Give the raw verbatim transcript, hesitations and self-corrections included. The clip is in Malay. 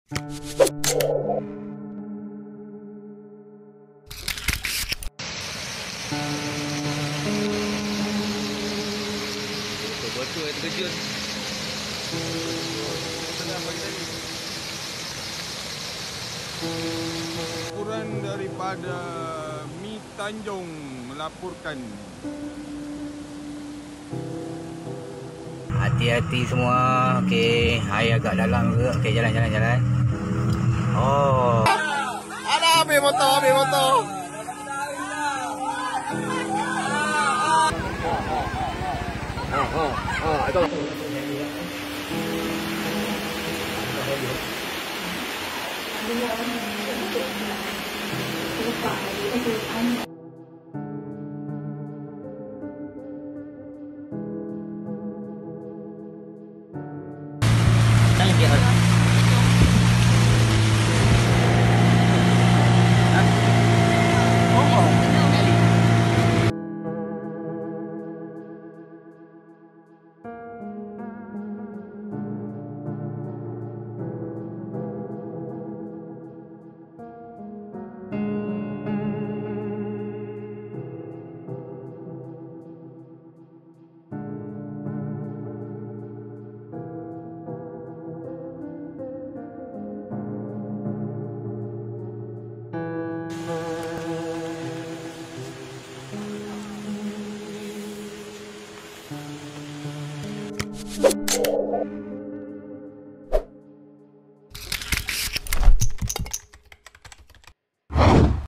Betul-betul yang terkejut. Laporan daripada Mi Tanjung melaporkan. Hati-hati semua. Okey, air agak dalam juga. Okey, jalan jalan jalan. Oh. Ada ambil motor, ambil motor. Ha ha ha itu. Lupa,